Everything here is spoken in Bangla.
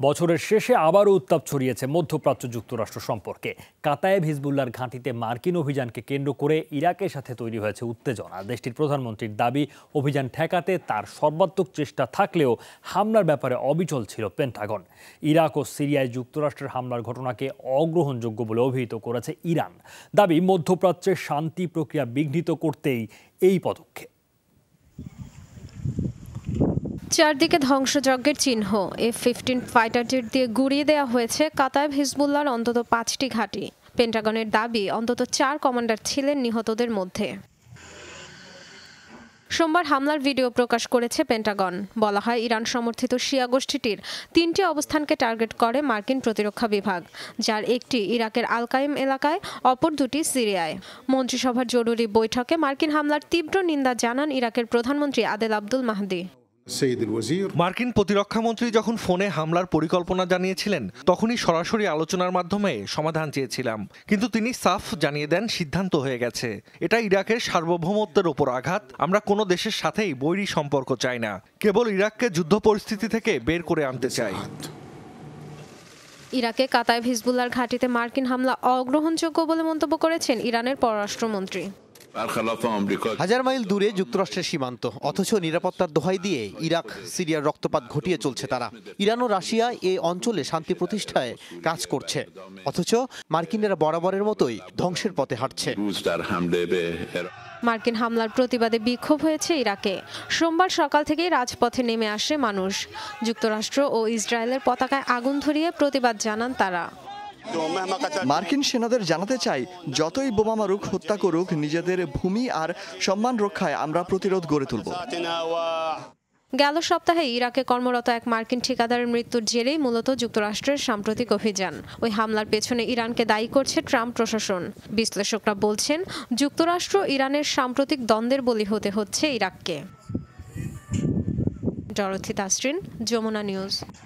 বছরের শেষে আবারও উত্তাপ ছড়িয়েছে মধ্যপ্রাচ্য যুক্তরাষ্ট্র সম্পর্কে। কাতায়েব হিজবুল্লাহর ঘাঁটিতে মার্কিন অভিযানকে কেন্দ্র করে ইরাকের সাথে তৈরি হয়েছে উত্তেজনা। দেশটির প্রধানমন্ত্রীর দাবি, অভিযান ঠেকাতে তার সর্বাত্মক চেষ্টা থাকলেও হামলার ব্যাপারে অবিচল ছিল পেন্টাগন। ইরাক ও সিরিয়ায় যুক্তরাষ্ট্রের হামলার ঘটনাকে অগ্রহণযোগ্য বলে অভিহিত করেছে ইরান। দাবি, মধ্যপ্রাচ্যের শান্তি প্রক্রিয়া বিঘ্নিত করতেই এই পদক্ষেপ। চারদিকে ধ্বংসযজ্ঞের চিহ্ন। F-15 ফাইটার জেট দিয়ে গুড়িয়ে দেওয়া হয়েছে কাতায়েব হিজবুল্লাহর অন্তত 5টি ঘাঁটি। পেন্টাগনের দাবি, অন্তত 4 কমান্ডার ছিলেন নিহতদের মধ্যে। সোমবার হামলার ভিডিও প্রকাশ করেছে পেন্টাগন। বলা হয়, ইরান সমর্থিত শিয়া গোষ্ঠীটির 3টি অবস্থানকে টার্গেট করে মার্কিন প্রতিরক্ষা বিভাগ, যার একটি ইরাকের আল কাইম এলাকায়, অপর দুটি সিরিয়ায়। মন্ত্রিসভার জরুরি বৈঠকে মার্কিন হামলার তীব্র নিন্দা জানান ইরাকের প্রধানমন্ত্রী আদেল আব্দুল মাহদি। মার্কিন প্রতিরক্ষা মন্ত্রী যখন ফোনে হামলার পরিকল্পনা জানিয়েছিলেন, তখনই সরাসরি আলোচনার মাধ্যমে সমাধান চেয়েছিলাম, কিন্তু তিনি সাফ জানিয়ে দেন সিদ্ধান্ত হয়ে গেছে। এটা ইরাকের সার্বভৌমত্বের ওপর আঘাত। আমরা কোনো দেশের সাথেই বৈরী সম্পর্ক চাই না, কেবল ইরাককে যুদ্ধ পরিস্থিতি থেকে বের করে আনতে চাই। ইরাকে কাতায়েব হিজবুল্লাহর ঘাঁটিতে মার্কিন হামলা অগ্রহণযোগ্য বলে মন্তব্য করেছেন ইরানের পররাষ্ট্রমন্ত্রী। হাজার মাইল দূরে যুক্তরাষ্ট্রের সীমান্ত, অথচ নিরাপত্তার দোহাই দিয়ে ইরাক সিরিয়ার রক্তপাত ঘটিয়ে চলছে তারা। ইরান ও রাশিয়া এই অঞ্চলে শান্তি প্রতিষ্ঠায় কাজ করছে, অথচ মার্কিনরা বরাবরের মতোই ধ্বংসের পথে হাঁটছে। মার্কিন হামলার প্রতিবাদে বিক্ষোভ হয়েছে ইরাকে। সোমবার সকাল থেকেই রাজপথে নেমে আসে মানুষ। যুক্তরাষ্ট্র ও ইসরায়েলের পতাকায় আগুন ধরিয়ে প্রতিবাদ জানান তারা। মার্কিন সেনাদের জানাতে চাই, যতই বোমা মারুক, হত্যা করুক, নিজেদের ভূমি আর সম্মান রক্ষায় আমরা প্রতিরোধ গড়ে তুলব। গেল সপ্তাহে ইরাকে কর্মরত এক মার্কিন ঠিকাদারের মৃত্যুর জেরেই মূলত যুক্তরাষ্ট্রের সাম্প্রতিক অভিযান। ওই হামলার পেছনে ইরানকে দায়ী করছে ট্রাম্প প্রশাসন। বিশ্লেষকরা বলছেন, যুক্তরাষ্ট্র ইরানের সাম্প্রতিক দ্বন্দ্বের বলি হতে হচ্ছে ইরাককে। Dorothy Tasrin, Jamuna news.